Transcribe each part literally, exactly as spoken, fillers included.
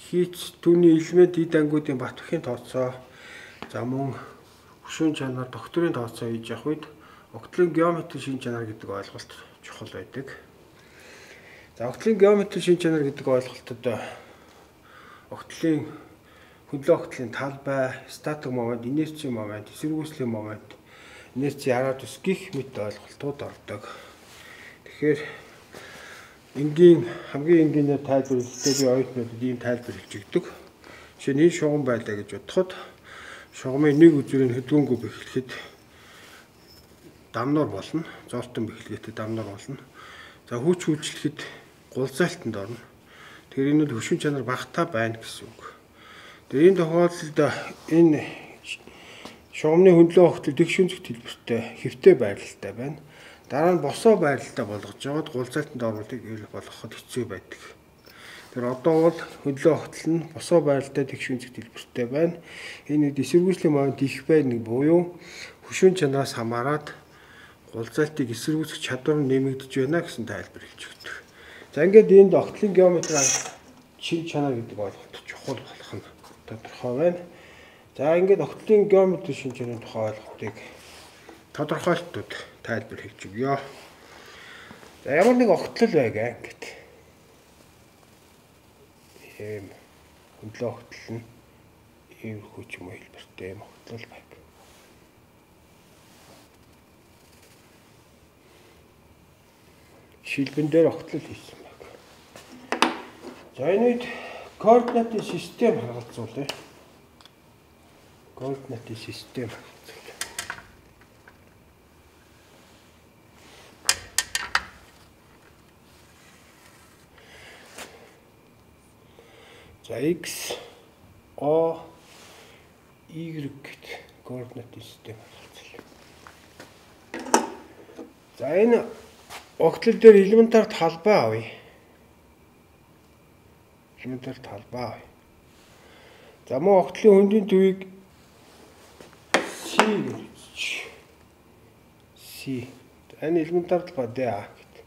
Хийц түүний элемент эд ангиудын бат бүхийн тооцоо за мөн хөшүүн чанар докторийн тооцоо хийж явах үед огтлын геометрийн шин чанар гэдэг ойлголт чухал байдаг. За огтлын геометрийн шин чанар гэдэг ойлголтод огтлын хөндлөн огтлын талбай, статик момент, инерцийн момент, эсэргүүцлийн момент, инерцийн радиус гэх мэт ойлголтууд ордог. Тэгэхээр энгийн хамгийн энгийнээр тайлбар хэлэхдээ би оюутнуудад ийм тайлбар хэлж өгдөг. Жишээ нь энэ шугам байлаа гэж бодоход шугамын нэг үзүүрийн хөдөлгөөнгөө бэхлэхэд дамнуур болно. Зоолтон бэхлэгээтэй дамнуур болно. За хүч хүчлэхэд гулзайлтанд орно. Тэгэхээр энэ нь хөшүүн чанар багтаа байна гэсэн үг. Тэгээ энэ тохиолдолд энэ шугамны хөндлөн огтл дэх шүнцэг төлбөртэй хэвтэй байралтай байна. Дараа нь босоо байралтай болгож жоод гулзайлтанд оруулахыг болгоход хэцүү байдаг. Тэр одоо бол хөндлөн огтл нь босоо байралтай дэх шүнцэг төлбөртэй байна. Энэ үед эсэргүүцлийн момент их байна буюу хөшүүн чанараас хамаарат гулзайлтыг эсэргүүцэх чадвар нь нэмэгдэж байна гэсэн тайлбар хэлж өгдөг. За ингээд энд огтлын геометрийн шин чанар гэдэг ойлголт чухал болох нь тодорхой байна. За ингээд огтлын геометрийн шин чанарын тухай ойлголтыг тодорхойлтууд тайлбар хэлж өгье. За ямар нэг огтлол байгаа ингээд. Ийм хөндлөн огтлол нь ийм хүч юм хэлбэртэй ийм огтлол байна. Шилбэн дээр огтлол хийсэн байна. За энэ үед координатын систем харгалзуулъя. Координатын систем харгалзуулъя. За x, o, y гэдэг координатын систем харгалзуулъя. За энэ огтлол дээр элементар талбай авъя. Элементар талбай авъя. За мөн огтлын хөндийн төвийг C гэж C. Энэ элементар талбай D А гэдэг.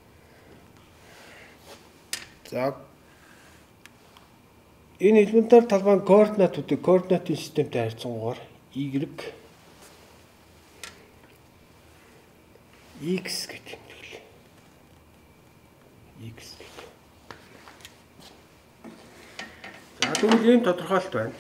За энэ элементар талбайн координатуудыг координатын системтэй харьцангуйгаар Y X гэдэг юм дэглээ. X гэдэг. За тэгвэл ийм тодорхойлт байна.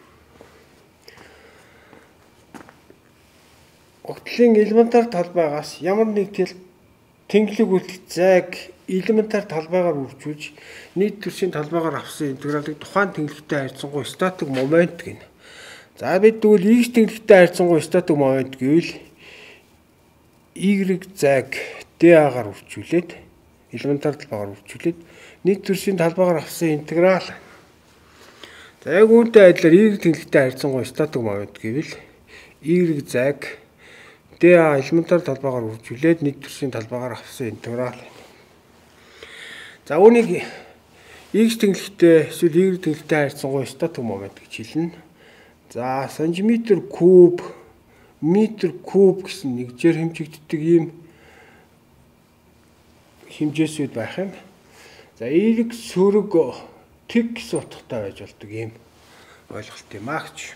Огтлын элементар талбайгаас ямар нэг тэнглэг үлдэх зайг элементар талбайгаар үржүүлж нийт төршийн талбайгаар авсан интегралыг тухайн тэнглэгтэй харьцангуй статик момент гэнэ. За бид тэгвэл X тэнглэгтэй харьцангуй статик момент гэвэл Y зайг D А-гаар үржүүлээд элементар талбайгаар үржүүлээд нийт төршийн талбайгаар авсан интеграл. За яг үүнтэй адилаар Y тэнглэгтэй харьцангуй статик момент гэвэл Y зайг D А элементар талбайгаар үржүүлээд нийт төршийн талбайгаар авсан интеграл. За үүнийг X тэнглэгтэй эсвэл Y тэнглэгтэй харьцангуй статик момент гэж хэлнэ. За сантиметр куб, метр куб гэсэн нэгжээр хэмжигддэг ийм хэмжээсүүд байх юм. За Y сөрөг тэг гэсэн утгатай байж болдог ийм ойлголт юм аа гэж.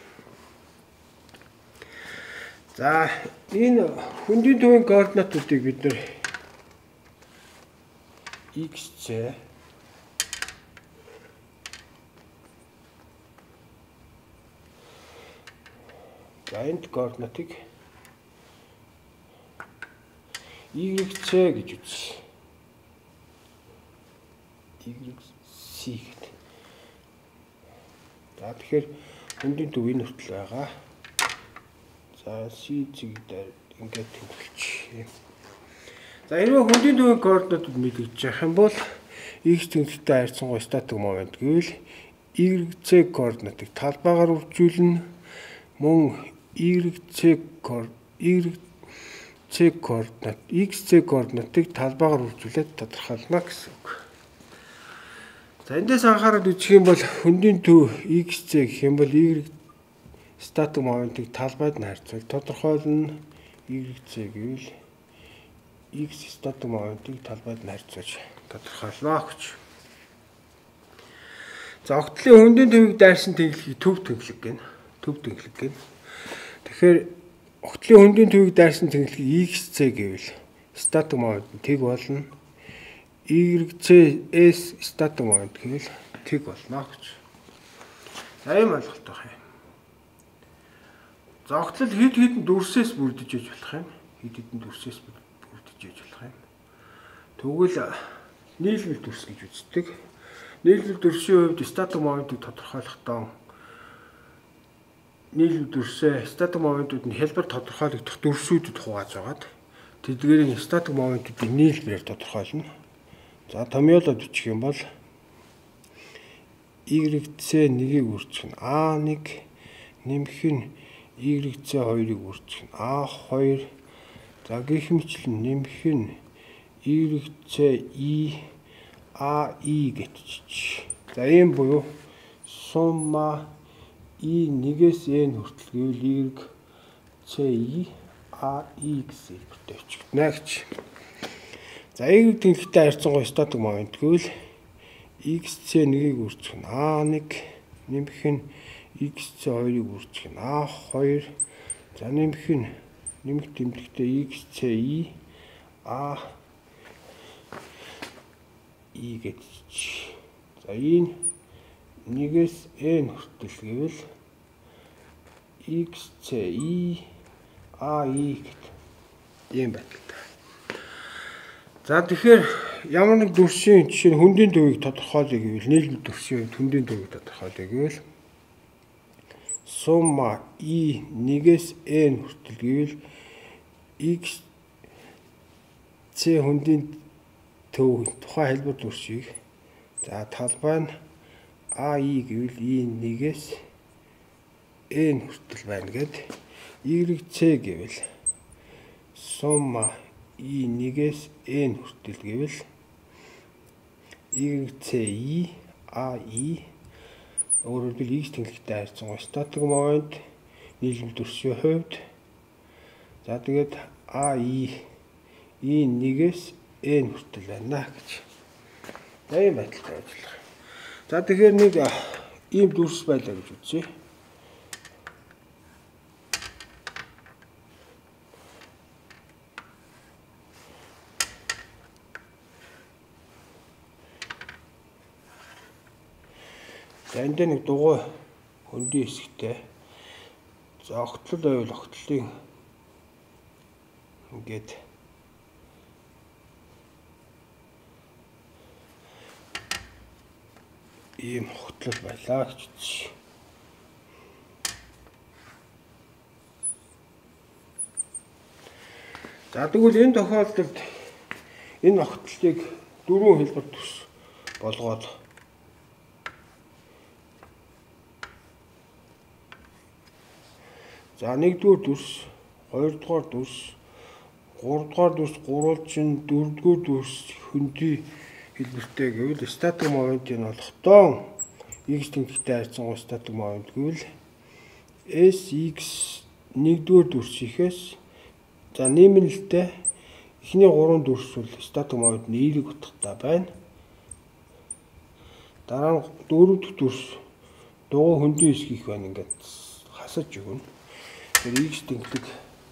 За энэ хөндийн төвийн координатуудыг бид нэр xc за энэ координатыг yc гэж үзье. yc гэдэг. За тэгэхээр хөндийн төв энэ хүртэл байгаа. За C зэгдээр ингээд төвлөж. За хэрвээ хөндийн төвийн координатууд мэдэгдэж явах юм бол X тэнцвэртэй харьцангуй статик момент гэвэл Y C координатыг талбайгаар үржүүлнэ. Мөн Y C Y C координат X C координатыг талбайгаар үржүүлээд тодорхойлно гэсэн үг. За эндээс анхаарал үзэх юм бол хөндийн төв X C гэх юм бол Y статик моментыг талбайд нь харьцуул тодорхойлно. Y C гэвэл X статик моментыг талбайд нь харьцуулж тодорхойлно гэж. За огтлын хөндийн төвийг дайрсан тэнхлэгийг төв тэнхлэг гэнэ. Төв тэнхлэг гэнэ. Тэгэхээр огтлын хөндийн төвийг дайрсан тэнхлэгийг икс цэ гэвэл статик момент нь тэг болно. Y цэ S статик момент гэвэл тэг болно гэж. За ийм ойлголт байна. За огтлол хэд хэдэн дүрсээс бүрдэж иж болох юм. Хэд хэдэн дүрсээс бүрдэж иж болох юм. Тэгвэл нийлбэл дүрс гэж үздэг. Нийлбэл дүрсийн хувьд статик моментыг тодорхойлохдоо нийлбэл дүрсээ статик моментууд нь хэлбэр тодорхойлогдох дүрсүүдэд хувааж агаад тэдгээрийн статик моментуудыг нийлбэрээр тодорхойлно. За томьёолоод бичих юм бол Y цэ нэгийг үржих нь А нэг нэмэх нь Y цэ хоёрыг үржих нь А хоёр. За гэх мэтлэн нэмэх нь Y цэ I А I гэж. За ийм буюу сумма I нэгээс N хүртэл гэвэл Y цэ I А I гэсэн хэлбэртэй бичигдэнэ гэж. За Y тэнхлэгтэй харьцангуй статик момент гэвэл X цэ нэгийг үржих нь А нэг нэмэх нь X цэ хоёрыг үржих нь А хоёр. За нэмэх нь нэмэх тэмдэгтээ X цэ I А I гэж. За энэ нэгээс N хүртэл гэвэл X цэ I А I гэдэг ийм байдалтай. За тэгэхээр ямар нэг дүрсийн жишээ нь хөндийн төвийг тодорхойлъё гэвэл нийлбэл дүрсийн хувьд хөндийн төвийг тодорхойлъё гэвэл сумма I нэгээс N хүртэл гэвэл X цэ хөндийн төв тухайн хэлбэр дүрсийг за талбай нь А I гэвэл I нэгээс N хүртэл байна гэд Y цэ гэвэл сумма I нэгээс N хүртэл гэвэл Y цэ I А I өөрөөр хэлбэл X тэнхлэгтэй харьцангуй статик момент нийлбэл дүрсийн хувьд за тэгээд А I I нэгээс N хүртэл байна гэж. За ийм байдалтай ажиллах. За тэгэхээр нэг ийм дүрс байлаа гэж үзье. За энд нэг дугуй хөндийн хэсэгтэй. За огтлол байвал огтлын ингээд ийм огтлол байлаа гэж үзье. За тэгвэл энэ тохиолдолд энэ огтлыг дөрвөн хэлбэр төс болгоод за нэгдүгээр дүрс, хоёрдугаар дүрс, гуравдугаар дүрс гурвалжин, дөрөвдүгээр дүрс хөндий хэлбэртэй гэвэл статик моментын болохдоо X тэнхлэгтэй харьцангуй статик момент гэвэл S X нэгдүгээр дүрсийнхээс за нэмэлтээ эхний гурван дүрс бол статик момент нь Y-ийг утгатай байна. Дараа нь дөрөв дэх дүрс дугуй хөндий хэсгийх байна ингээд хасаж өгнө. Тэгэхээр X тэнхлэг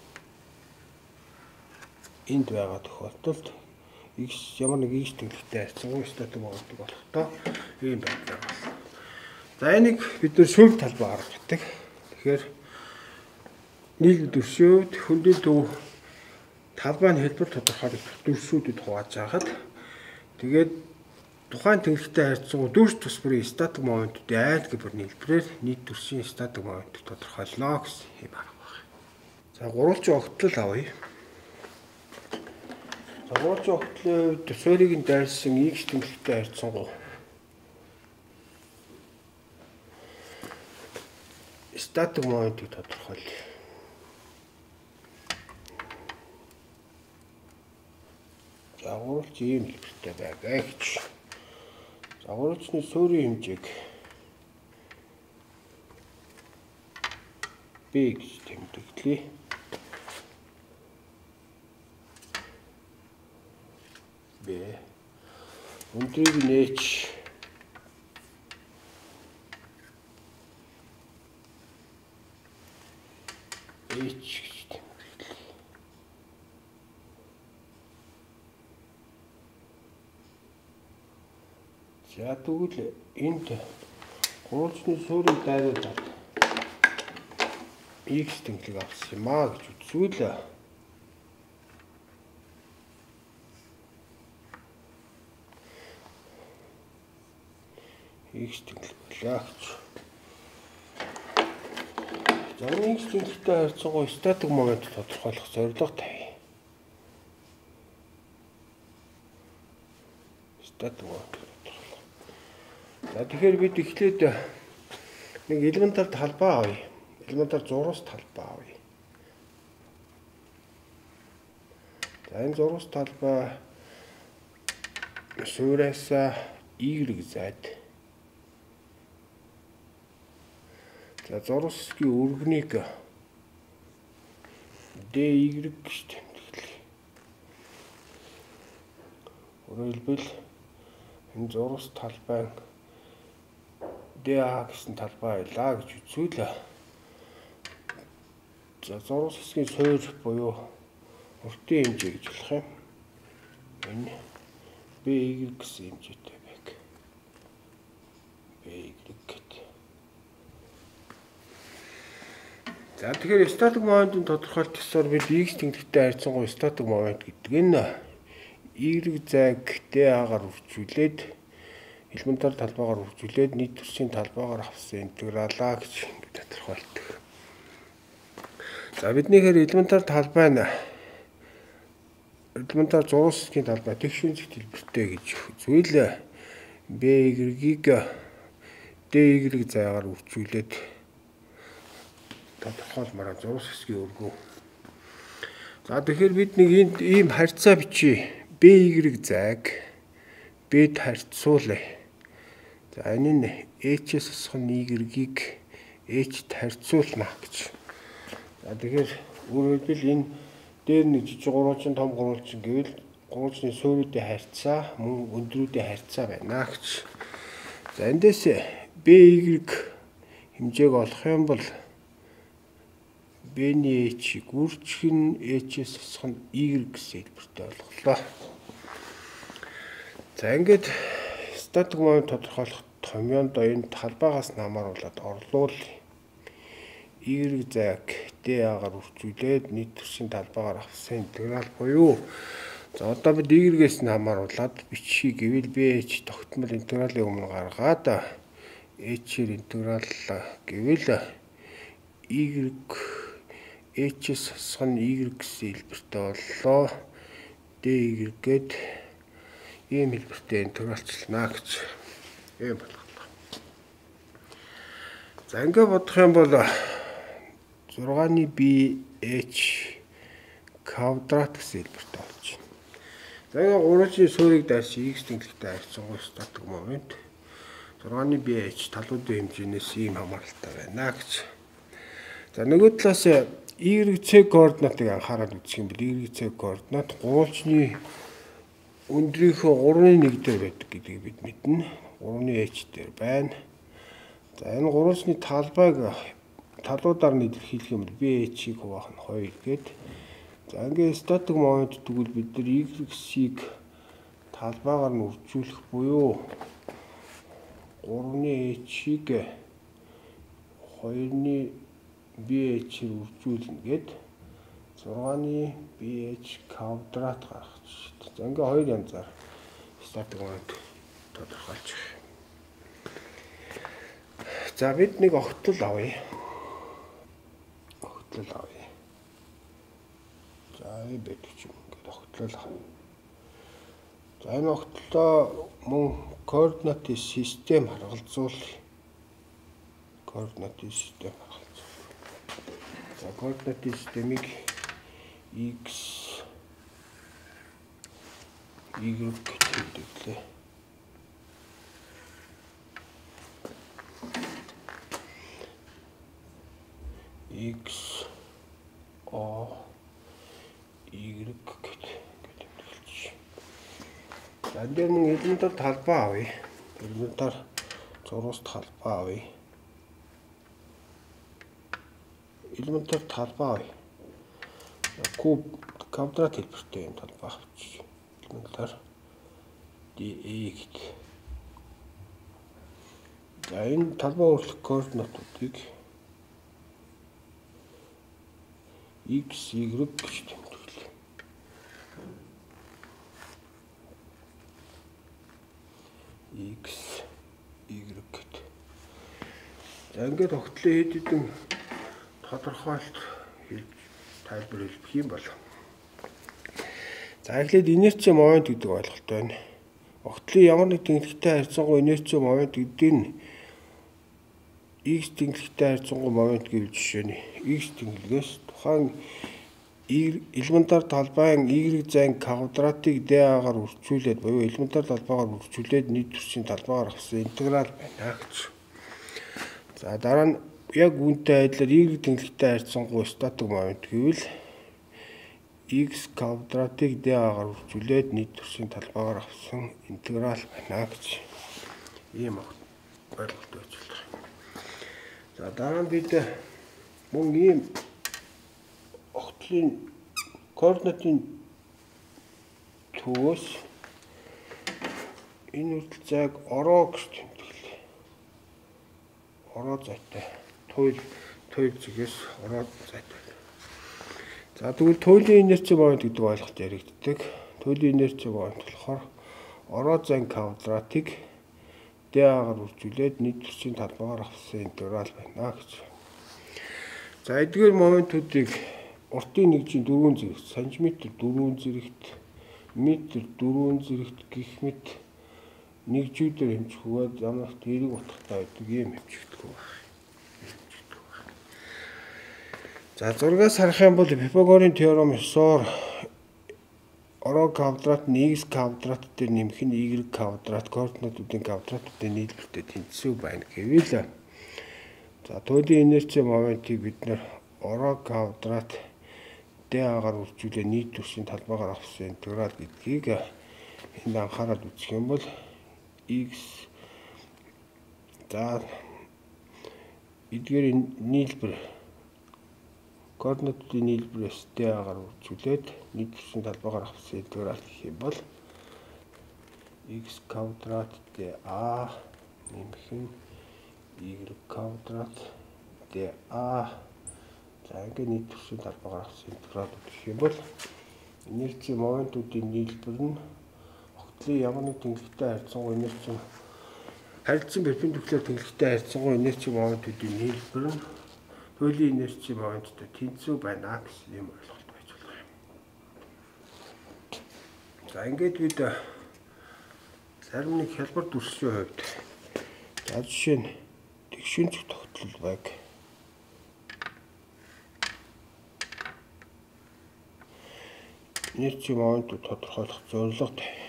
энд байгаа тохиолдолд X ямар нэг X тэнхлэгтэй харьцангуй статик момент болохдоо ийм байдлаар байна. За энийг бид нэр сүйр талбай гаргадаг. Тэгэхээр нийлбэл дүрсийн хувьд хөндийн төв талбай нь хэлбэр тодорхойлогдох дүрсүүдэд хувааж агаад тэгээд тухайн тэнхлэгтэй харьцангуй дүрс тус бүрийн статик моментуудын айлт гэбэр нийлбэрээр нийт дүрсийн статик моментыг тодорхойлно гэсэн юм байна. За гурвалжин огтлол авъя. За гурвалжин огтлын хувьд суурийг нь дайрсан X тэнхлэгтэй харьцангуй статик моментыг тодорхойлъё. За гурвалжин ийм хэлбэртэй байгаа гэж. За гурвалжны суурийн хэмжээг B гэж тэмдэглэе. B. Өндрийг нээч H гэж тэмдэглэе. За тэгвэл энд гурвалжны суурийн дайруудад X тэмдэглэг авсан юм аа гэж үзвэл X тэмдэглэг болоо гэж. За энэ X тэмдэгтэй харьцангуй статик момент тодорхойлох зорилго тавья. Статик момент. За тэгэхээр бид эхлээд нэг элементар талбай авъя. Элементар зурвас талбай авъя. За энэ зурвас талбай суураас Y зайд. За зурвасгийн өргөнийг dy гэж тэмдэглэе. Өөрөөр хэлбэл энэ зурвас талбай dA гэсэн талбай байлаа гэж үзвэл за зурвас хэсгийн суур буюу уртын хэмжээ гэж болох юм. Энэ by гэсэн хэмжээтэй байг. By гэдэг. За тэгэхээр статик моментын тодорхойлт ёсоор бид X тэмдэгтэй харьцангуй статик момент гэдэг энэ Y зайг dA-гаар үржүүлээд элементар талбайгаар үржүүлээд нийт төрсийн талбайгаар авсан интегралаа гэж тодорхойлдог. За биднийхээр элементар талбай нь элементар зурвас хэсгийн талбай тэгш үнцгт хэлбэртэй гэж үзвэл by-ийг dy зайгаар үржүүлээд тодорхойлмоор зурвас хэсгийн өргөө. За тэгэхээр бид нэг энд ийм харьцаа бичиж by зайг B-д харьцуулъя. За энэ нь H-с асхан Y-ийг H-д харьцуулна гэж. За тэгэхээр өөрөөр хэлбэл энэ дээр нэг жижиг гурвалжин том гурвалжин гэвэл гурвалжны суурьуудын харьцаа мөн өндрүүдийн харьцаа байна гэж. За эндээс by хэмжээг олох юм бол B-ний H-ийг үржих нь H-с асхан Y гэсэн хэлбэртэй болголоо. За ингээд статик момент тодорхойлох томьёонд энэ талбайгаас намааруулаад орлуул Y зайг dA-гаар үржүүлээд нийт төрсийн талбайгаар авсан интеграл буюу за одоо бид Y-гээс намааруулаад бичхий гэвэл B-H тогтмол интегралын өмнө гаргаад H-ээр интеграл гэвэл Y H-с асхан Y гэсэн хэлбэртэй боллоо. dy гээд ийм хэлбэртэй интегралчлана гэж ийм болголоо. За ингээд бодох юм бол зургааны BH квадрат гэсэн хэлбэртэй болж байна. За ингээд гурвалжны суурийг дайсан X тэнглэгтэй харьцангуй статик момент зургааны BH талуудын хэмжээнээс ийм хамааралтай байна гэж. За нөгөө талаас Y Z координатыг анхаарал үзэх юм бол Y Z координат гурвалжны өндрийнхөө гурван нэг дээр байдаг гэдгийг бид мэднэ. гурван H дээр байна. За энэ гурвалжны талбайг талуудаар нь илэрхийлэх юм бол BH-ийг хуваах нь хоёр гээд. За ингээд статик момент тэгвэл бид нар Y-ийг талбайгаар нь үржүүлэх буюу гурван H-ийг хоёрны BH-ээр үржүүлнэ гээд зургааны BH квадрат гаргах шүү дээ. За ингээ хоёр янзаар статик момент тодорхойлж байгаа. За бид нэг огтлол авъя. Огтлол авъя. За энэ байдаг юм ингээд огтлол авъя. За энэ огтлоо мөн координатын систем харгалзуулъя. Координатын систем харгалзуулъя. За координатын системийг X Y гэж хэлдэг. X O Y гэж хэлж. За энэ дээр нэг элементар талбай авъя. Элементар зурвас талбай авъя. элементар талбай авъя. Куб квадрат хэлбэртэй юм талбай авчих. Элементар dA гэдэг. За энэ талбай өөрчлөх координатуудыг x, y гэж тэмдэглэе. X, y гэдэг. За ингээд тогтлын хэд хэдэн тодорхойлт хийж тайлбар хэлбэх юм бол. За эхлээд инерци момент гэдэг ойлголт байна. Огтлын ямар нэг тэнхлэгтэй харьцангуй инерци момент гэдэг нь x тэнхлэгтэй харьцангуй момент гэвэл жишээ нь x тэнхлэгээс тухайн элементар талбайн y зайн квадратыг dA-гаар үржүүлээд буюу элементар талбайгаар үржүүлээд нийт төрсийн талбайгаар авсан интеграл байна гэж. За дараа нь яг үүнтэй адилаар y тэнхлэгтэй харьцангуй статик момент гэвэл x квадратыг dA-гаар үржүүлээд нийт төрсийн талбайгаар авсан интеграл байна гэж. Ийм ойлголт байж байна. За дараа нь бид мөн ийм огтлын координатын төвөөс энэ үрдэлцээг ороо гэж тэмдэглэе. Ороо зайтай. Туйл туйл зэгээс ороо зайтай. За тэгвэл туйлын инерци момент гэдэг ойлголт яригддаг. Туйлын инерци момент болохоор ороо зайн квадратыг dA-гаар үржүүлээд нийт төрсийн талбайгаар авсан интеграл байна гэж. За эдгээр моментуудыг уртын нэгжийн дөрвөн зэрэгт, сантиметр дөрвөн зэрэгт, метр дөрвөн зэрэгт гэх мэт нэгжүүдээр хэмжих бөгөөд ямар ч эерэг утгатай байдаг юм хэмжигдэх байна. За зургаас харах юм бол Пифагорын теорем ёсоор ороо квадрат нь x квадрат дээр нэмэх нь y квадрат координатуудын квадратуудын нийлбэртэй тэнцвэр байна гэвэл за туйлын инерци моментийг бид нэр ороо квадрат dA-гаар үржүүлээ нийт төрсийн талбайгаар авсан интеграл гэдгийг энд анхаарал үзэх юм бол x за эдгээр нийлбэр координатуудын нийлбэрээс dA-гаар үржүүлээд нийт төрсийн талбайгаар авсан интеграл гэх юм бол x квадрат dA нэмэх нь y квадрат dA. За ингээд нийт төрсийн талбайгаар авсан интеграл гэх юм бол инерци моментуудын нийлбэр нь огтлын ямар нэг тэнхлэгтэй харьцангуй инерци харилцан перпендикуляр тэнхлэгтэй харьцангуй инерци моментуудын нийлбэр нь туйлын инерци моменттой тэнцвэр байна гэсэн юм ойлголт байж болох юм. За ингээд бид зарим нэг хялбар дүрсийн хувьд за жишээ нь тэгшүүнцэг тогтвол байг инерци моментууд тодорхойлох зорилго тавь.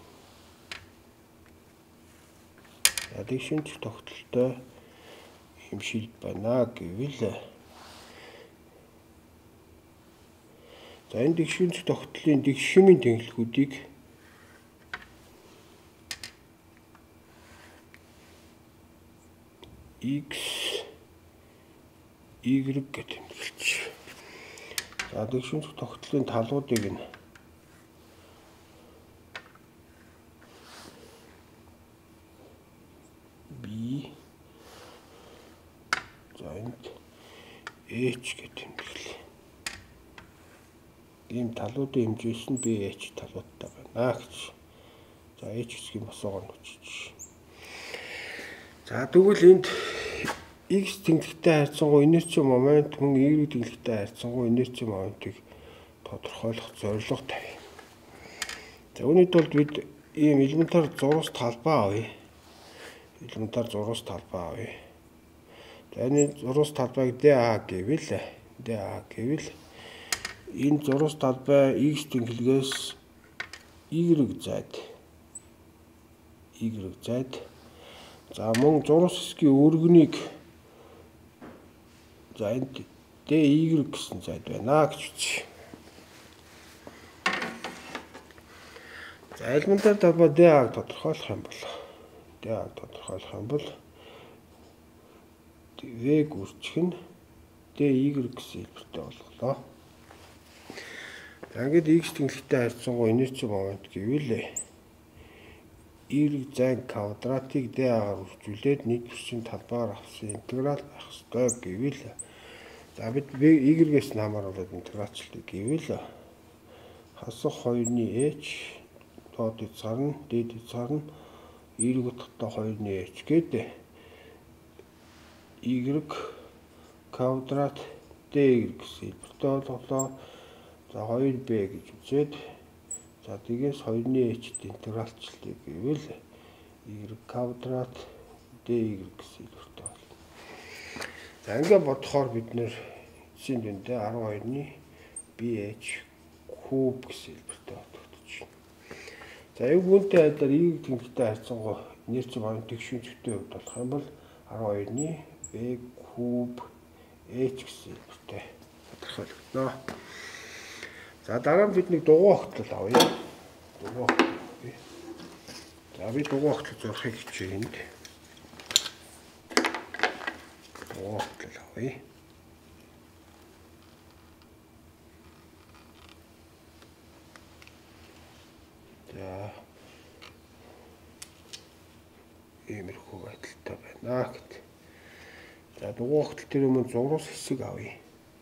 За тэгшүүнцэг тогтолтой юм шилд байна гэвэл за энэ тэгшүүнцэг тогтлын тэгшимийн тэнхлэгүүдийг x, y гэж тэмдэглэж. За тэгшүүнцэг тогтлын талуудыг нь b за энд h гэж тэмдэглэе. Ийм талуудын хэмжээс нь b h талуудтай байна гэж. За h хэсгийн босоогоор нүчиж. За тэгвэл энд x тэнхлэгтэй харьцангуй инерци момент мөн y тэнхлэгтэй харьцангуй инерци моментыг тодорхойлох зорилго тавь. За үүний тулд бид ийм элементар зурвас талбай авъя. Элементар зурвас талбай авъя. За энэ зурвас талбайг dA гэвэл dA гэвэл энэ зурвас талбай x тэнхлэгээс y зайд y зайд за мөн зурвас хэсгийн өргөнийг за энд dy гэсэн зайд байна гэж үз. За элементар талбай dA-г тодорхойлох юм бол dA-г тодорхойлох юм бол v-г үржих нь dy гэсэн хэлбэртэй болголоо. За ингээд x тэнхтэй харьцангуй инерци момент гэвэл y зайн квадратыг d-аар үржүүлээд нийт төрсийн талбайгаар авсан интеграл байх ёстой гэвэл за бид y-гээс намааруулаад интегралчлалыг гэвэл хасах хоёрны h доод хязгаар нь дээд хязгаар нь y утгатай хоёрны h гэдэг y квадрат dy гэсэн хэлбэртэй болголоо. За хоёр b гэж үзээд за тэгээс хоёрны h-д интегралчлалыг гэвэл y квадрат dy гэсэн хэлбэртэй болно. За ингээд бодохоор бид нэр эцсийн дүндээ арван хоёрны bh куб гэсэн хэлбэртэй бодогдож байна. За яг үүнтэй адилаар y тэнхтэй харьцангуй инерци момент тэгшүүнжтэй хувьд болох юм бол арван хоёрны v куб h гэсэн хэлбэртэй тодорхойлогдно. За дараа нь бид нэг дугуй огтлол авъя. Дугуй огтлол авъя. За би дугуй огтлол зурхыг хичээе энд. Дугуй огтлол авъя. За иймэрхүү байдалтай байна гэт. За дугуй огтлол тэр өмнө зурус хэсэг авъя.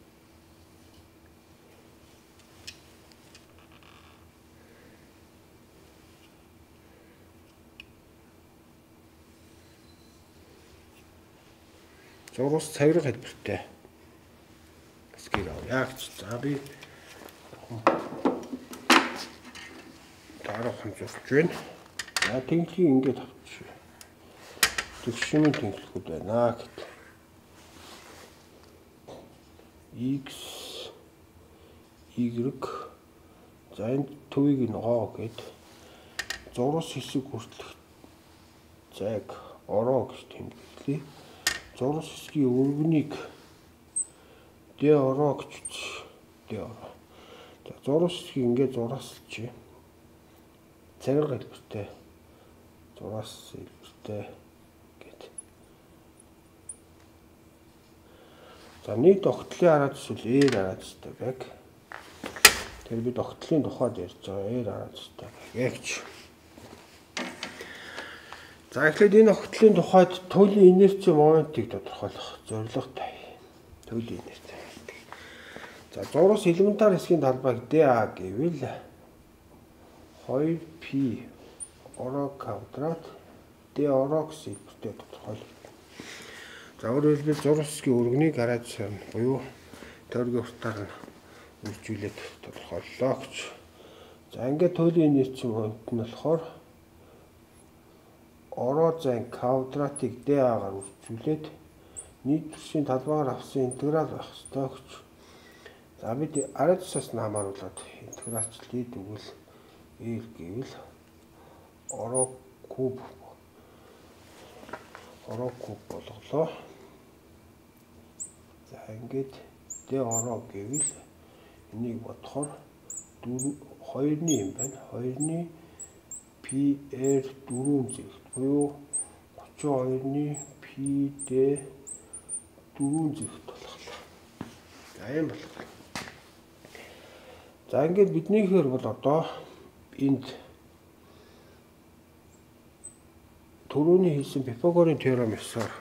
Зурус цавирга хэлбэртэй хэсгийг авъя гэж. За би дараахан зурж байна. За тэнхлийг ингээд авчих. Тэгшмийн тэнхлүүд байна гэт. X Y за энэ төвийг нь O гэд зурус хэсэг хүртэлх зайг ороо гэж тэмдэглэе. Зурус хэсгийн өргөнийг d ороо гэж үз. d ороо. За зурус хэсгийг ингээд зураасалж. Цавирга хэлбэртэй. Зураас хэлбэртэй гэд. За нийт огтлын араа зүйл e араа зүйл баг. Тэр бид огтлын тухайд ярьж байгаа e араа зүйл баг гэж. За эхлээд энэ огтлын тухайд туйлын инерци моментыг тодорхойлох зорилготой. Туйлын инерци. За зурус элементар хэсгийн талбайг dA гэвэл хоёр π ороо квадрат d ороо гэсэн хэлбэртэй тодорхойлогдно. За өөрөөр хэлбэл зурус хэсгийн өргөнийг гараад сарна буюу тойргийн уртаар нь үржүүлээд тодорхойллоо гэж. За ингээд туйлын инерци момент нь болохоор ороо зайн квадратыг dA-гаар үржүүлээд нийт төрсийн талбайгаар авсан интеграл байх ёстой гэж. За бид арай тусаас намааруулаад интегралчлалыг тэгвэл e гэвэл ороо куб ороо куб болголоо. За ингээд d ороо гэвэл энийг бодохоор хоёрны юм байна. хоёрны πr дөрвөн зэрэгт буюу гучин хоёрны πd дөрвөн зэрэгт болголоо. За юм болголоо. За ингээд биднийхээр бол одоо энд түрүүний хэлсэн Пифагорын теорем ёсоор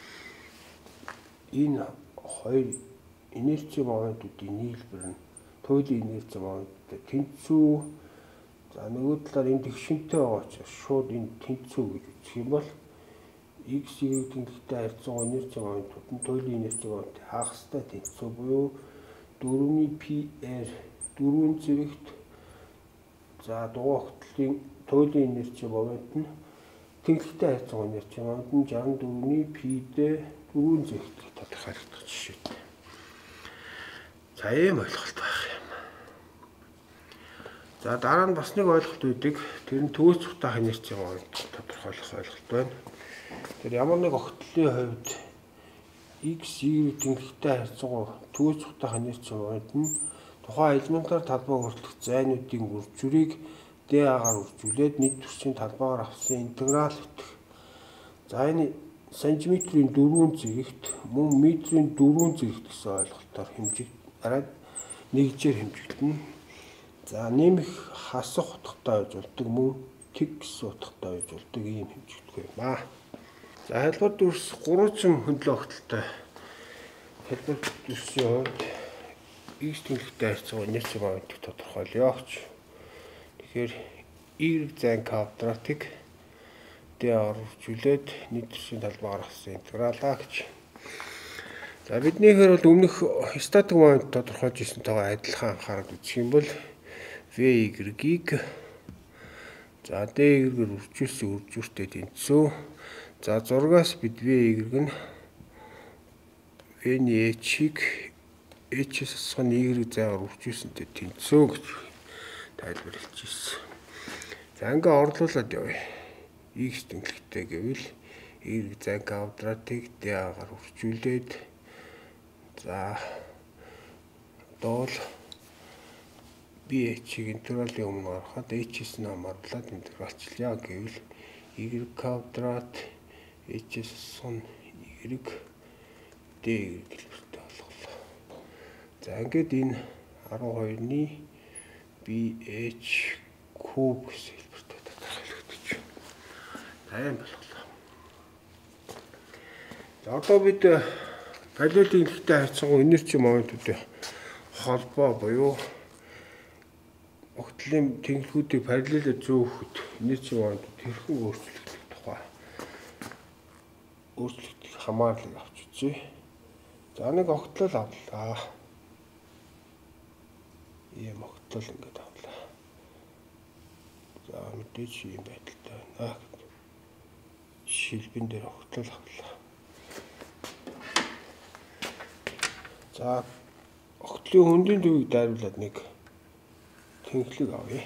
энэ хоёр инерци моментуудын нийлбэр нь туйлын инерци моменттой тэнцүү. За нөгөө талаар энэ тэгшинтэй байгаа учраас шууд энэ тэнцүү гэж үзэх юм бол x y тэнцвэртэй харьцангуй инерци моментууд нь туйлын инерци моменттой хагастай тэнцүү буюу дөрвний πr дөрвөн зэрэгт за дугуй огтлын туйлын инерци момент нь тэнхлэгтэй харьцангуй инерци момент нь шестьдесят дөрвний πd дөрвөн зэрэгт тодорхойлогдох жишээтэй. За ийм ойлголт байх юм. За дараа нь бас нэг ойлголт үүдэг. Тэр нь төвөөс цухтаах инерци момент тодорхойлох ойлголт байна. Тэр ямар нэг огтлын хувьд x y тэнхлэгтэй харьцангуй төвөөс цухтаах инерци момент нь тухайн элементар талбай хүртэлх зайнуудын үржүүрийг dA-гаар үржүүлээд нийт төрсийн талбайгаар авсан интеграл өгөх. За энэ сантиметрийн дөрвөн зэрэгт мөн метрийн дөрвөн зэрэгт гэсэн ойлголтоор хэмжиг арай нэгжээр хэмжигдэнэ. За нэмэх хасах утгатай байж болдог мөн тэг гэсэн утгатай байж болдог ийм хэмжигдэх юм аа. За хэлбэр дүрс гурван хөндлөн огтолтой. Хэлбэр дүрсийн хувьд x тэнхимтэй харьцангуй инерцийн моментыг тодорхойлъё. Тэгэхээр y зайн квадратыг d-аар үржүүлээд нийт төрсийн талбайгаар авсан интегралаа гэж. За биднийхээр бол өмнөх статик момент тодорхойлж ирсэнтэйгээ адилхан анхаарал үзэх юм бол v-ийг за d-ээр үржүүлсэн үржүүртэй тэнцүү. За зургаас бид v-ийг нь v-ний h-ийг h-с асуун y зайгаар үржүүлсэнтэй тэнцүү гэж тайлбарлаж ирсэн. За ингээ орлуулад явъя. X тэнхимтэй гэвэл y зайн квадратыг d-аар үржүүлээд за доол bh-ийг интегралын өмнө гаргахад h-с нь хамааруулад интегралчлаа гэвэл y квадрат h-с асуун y d хэлбэртэй болголоо. За ингээд энэ арван хоёрны bh куб гэсэн хэлбэртэй тодорхойлогдож байна. Тайм болголоо. За одоо бид параллел тэнхимтэй харьцангуй инерцийн моментуудын холбоо буюу огтлын тэнхимүүдийг параллелээр зөөхөд инерцийн моментууд хэрхэн өөрчлөгдөх тухай өөрчлөгдөх хамаарлыг авч үзье. За нэг огтлол авлаа. Ийм огтлол ингээд авлаа. За мэдээж ийм байдалтай байна. Шилбэн дээр огтлол авлаа. За огтлын хөндийн төвийг дайруулад нэг тэнхлэг авъя.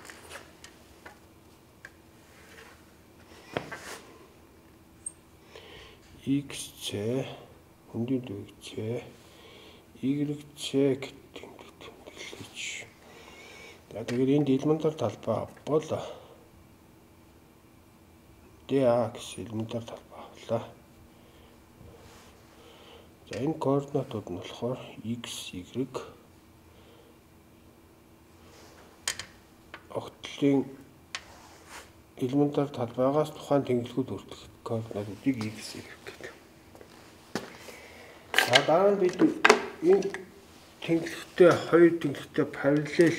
X c хөндийн төвийг c y c гэдэг тэнхлэж. За тэгэхээр энд элементар талбай бол dA гэсэн элементар талбай авлаа. За энэ координатууд нь болохоор x, y огтлын элементар талбайгаас тухайн тэнхлэгүүд хүртэх координатуудыг x, y гэдэг. За дараа нь бид энэ тэнхлэгтэй хоёр тэнхлэгтэй параллел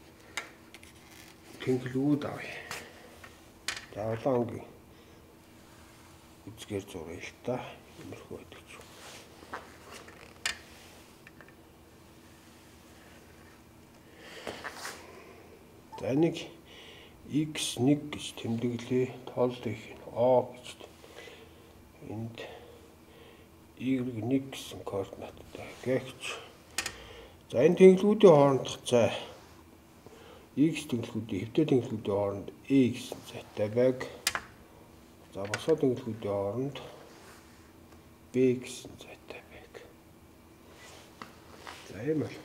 тэнхлэгүүд авъя. За улаан ангийн үзгээр зуръя л та. Иймэрхүү байдаг. За нэг x нэг гэж тэмдэглэе. Тоолд их o гэж тэмдэглэе. Энд y нэг гэсэн координаттай гэгч. За энэ тэнхлэгүүдийн хоорондох зай x тэнхлэгүүдийн хэвтэй тэнхлэгүүдийн хооронд a гэсэн зайтай байг. За босоо тэнхлэгүүдийн хооронд b гэсэн зайтай байг. За ийм байна.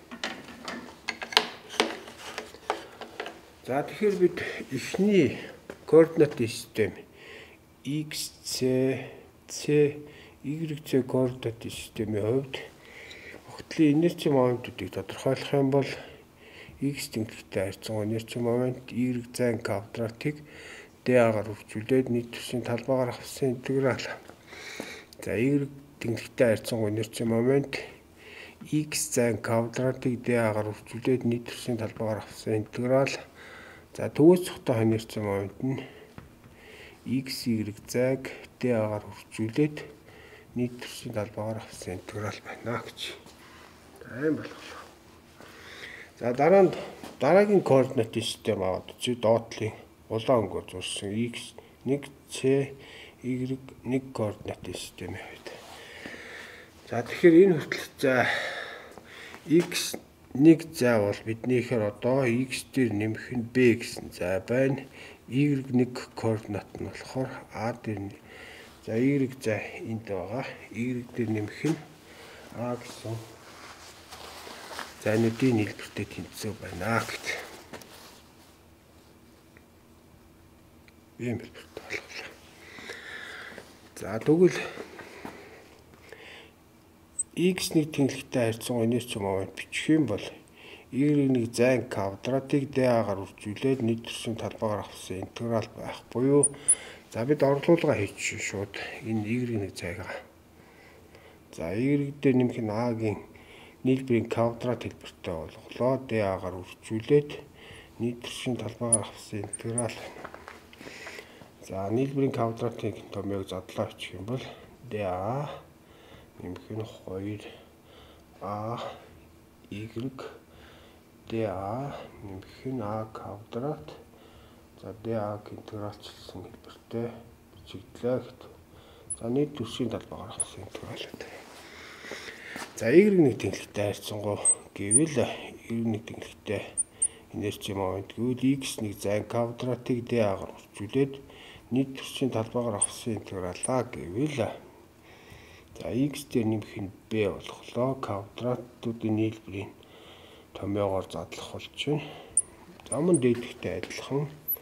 За тэгэхээр бид эхний координатын систем x, c, c, y, c координатын системийн хувьд огтлын инерцийн моментуудыг тодорхойлох юм бол x тэнхимтэй харьцангуй инерцийн момент y зайн квадратыг d-аар үржүүлээд нийт төрсийн талбайгаар авсан интеграл. За y тэнхимтэй харьцангуй инерцийн момент x зайн квадратыг d-аар үржүүлээд нийт төрсийн талбайгаар авсан интеграл. За төвөөс цогтой инерцийн момент нь x, y зайг d-аар үржүүлээд нийт төрсийн талбайгаар авсан интеграл байна гэж. За ийм болголоо. За дараа нь дараагийн координатын систем аваад үзье. Доотлын улаан өнгөөр зурсан x нэг, c, y нэг координатын системийн хувьд. За тэгэхээр энэ хүртэл за x нэг зай бол биднийхээр одоо x дээр нэмэх нь b гэсэн зай байна. Y нэг координат нь болохоор a дээр за y зай энд байгаа. Y дээр нэмэх нь a гэсэн зайнуудын хэлбэртэй тэнцүү байна гэт. Ийм хэлбэртэй болголоо. За тэгвэл x-ний тэнхлэгтэй харьцангуй инерцийн момент бичих юм бол y-ний зайн квадратыг dA-гаар үржүүлээд нийт төрсөн талбайгаар авсан интеграл байх буюу за бид орлуулга хийчих шууд энэ y-ний зайгаа. За y дээр нэмэх нь a-гийн нийлбэрийн квадрат хэлбэртэй болголоо dA-гаар үржүүлээд нийт төрсөн талбайгаар авсан интеграл. За нийлбэрийн квадратыг томьёог задлаа бичих юм бол dA нэмэх нь хоёр а y dA нэмэх нь a квадрат. За dA-г интегралчлсан хэлбэртэй бичигдлээ гэдэг. За нийт төрсийн талбайгаар авсан интегралууд. За y-ний тэнхлэгтэй харьцангуй гэвэл y-ний тэнхлэгтэй инерцийн момент гэвэл x-ний зайн квадратыг dA-гаар үржүүлээд нийт төрсийн талбайгаар авсан интегралаа гэвэл за x дээр нэмэх нь b болохлоо квадратуудын нийлбэрийн томьёогоор задлах болж байна. За мөн дээдхтэй адилхан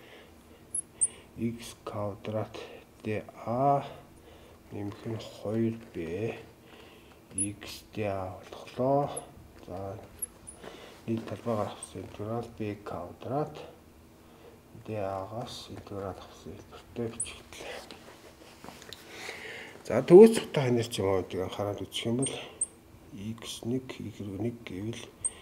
x квадрат dA нэмэх нь хоёр b x dA болохлоо. За нийт талбайгаар авсан интеграл b квадрат dA-гаас интеграл авсан хэлбэртэй бичигдлээ. За төвөөс цогтой инерцийн моментыг анхаарал үзэх юм бол x нэг y нэг гэвэл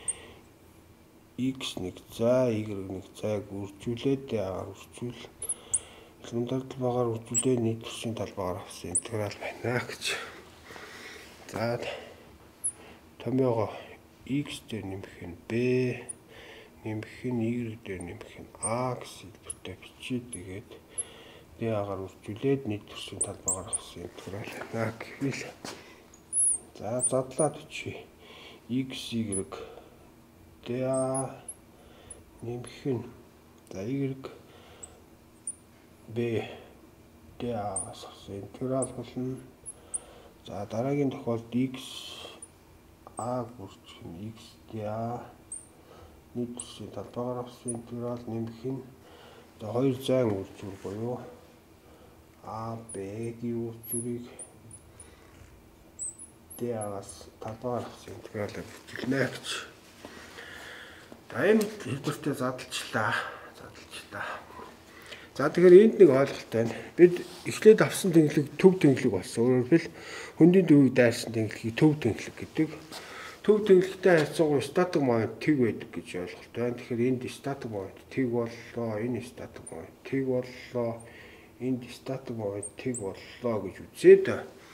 x нэг за y нэг зайг үржүүлээд dA-гаар үржүүл элементар талбайгаар үржүүлээд нийт төрсийн талбайгаар авсан интеграл байна гэж. За томьёогоо x дээр нэмэх нь b нэмэх нь y дээр нэмэх нь a гэсэн хэлбэртэй бичиж тэгээд dA-гаар үржүүлээд нийт төрсийн талбайгаар авсан интеграл байна гэвэл за задлаад бичиж x y dA нэмэх нь за y b dA-гаас авсан интеграл болно. За дараагийн тохиолдолд x a бүрчих нь x dA нийт төрсийн талбайгаар авсан интеграл нэмэх нь за хоёр зайн үржүүр буюу a b-ийн үржүүрийг dA-гаас талбайгаар авсан интегралаар бүртгэнэ гэж. За энэ хэлбэртэй задлчлаа. Задлчлаа. За тэгэхээр энд нэг ойлголт байна. Бид эхлээд авсан тэнхлэг төв тэнхлэг болсон. Өөрөөр хэлбэл хөндийн төвийг дайрсан тэнхлэгийг төв тэнхлэг гэдэг. Төв тэнхлэгтэй харьцангуй статик момент тэг байдаг гэж ойлголт байна. Тэгэхээр энд статик момент тэг боллоо, энэ статик момент тэг боллоо, энд статик момент тэг боллоо гэж үзээд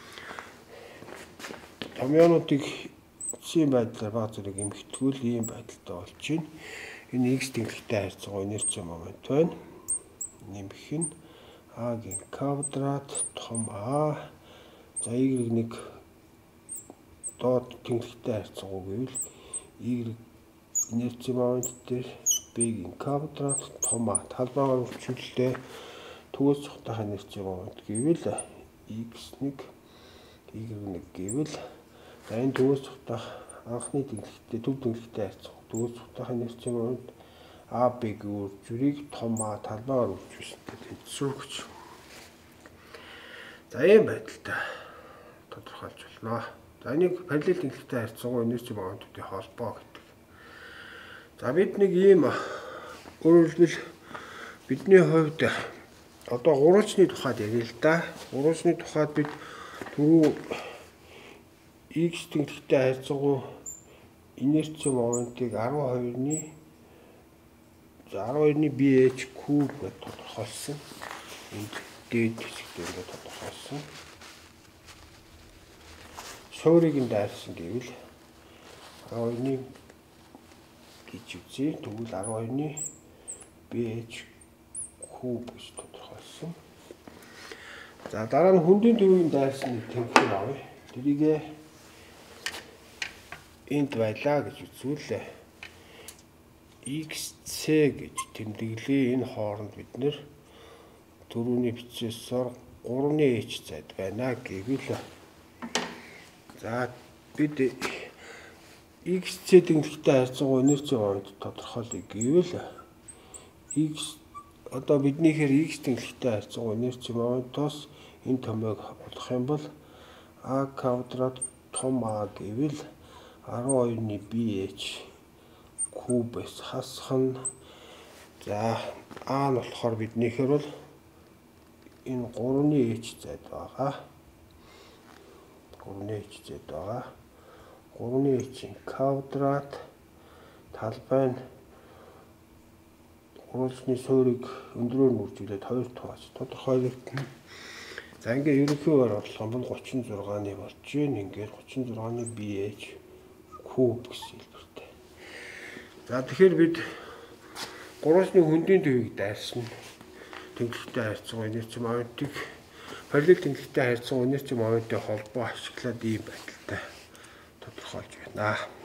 томьёонуудыг ийм байдлаар баг зэрэг эмхтгүүл ийм байдалтай болж байна. Энэ x тэнхлэгтэй харьцангуй инерцийн момент байна. Нэмэх нь a-гийн квадрат том a за y нэг доод тэнхлэгтэй харьцангуй гэвэл y инерцийн момент дээр b-гийн квадрат том a талбайгаар үржүүлэлтээ төвөөс цогтойх инерцийн момент гэвэл x нэг y нэг гэвэл за энэ төвөөс цогтойх анхны тэнхлэгтэй төв тэнхлэгтэй харьцангуй төвөөс цогтойх инерцийн момент a b-г үржүүрийг том a талбайгаар үржүүлсэн гэдэг хэлсүүгч. За ийм байдалтай тодорхойлж болно. За энийг параллел тэнхлэгтэй харьцангуй инерцийн моментуудын холбоо гэдэг. За бид нэг ийм өөрөөр хэлбэл бидний хувьд одоо гурвалжны тухайд ярил л да. Гурвалжны тухайд бид түрүү x тэнхлэгтэй харьцангуй инерцийн моментыг арван хоёрны за арван хоёрны bh куб гэж тодорхойлсон. Энд дээд хэсэгт ингээд тодорхойлсон. Суурийг нь дайрсан гэвэл арван хоёрны гэж үзье. Тэгвэл арван хоёрны bh куб гэж тодорхойлсон. За дараа нь хөндийн төвийн дайрсан тэнхлэг авъя. Тэрийг энд байлаа гэж үзвэл xc гэж тэмдэглэе. Энэ хооронд бид нэр түрүүний бичсээр гурван h зайд байна гэвэл за бид xc тэнхлэгтэй харьцангуй инерцийн момент тодорхойлъё гэвэл x одоо биднийхээр x тэнхлэгтэй харьцангуй инерцийн моментоос энэ томьёог олох юм бол А квадрат том А гэвэл арван хоёрны BH кубээс хасах нь за А нь болохоор биднийхээр бол энэ гурван H зайд байгаа. гурван H зайд байгаа. гурван H-ийн квадрат талбай нь гурвалжны суурийг өндрөөр нь үржүүлээд хоёр тугаас тодорхойлогдно. За ингээ ерөнхийдөө орлого нь гучин зургааны болж байна. Ингээд гучин зургааны BH куб гэсэн хэлбэртэй. За тэгэхээр бид гурвалжны хөндийн төвийг дайрсан тэнхлэгтэй харьцан инерци моментыг параллел тэнхлэгтэй харьцан инерци моментын холбоо ашиглаад ийм байдалтай тодорхойлж байна.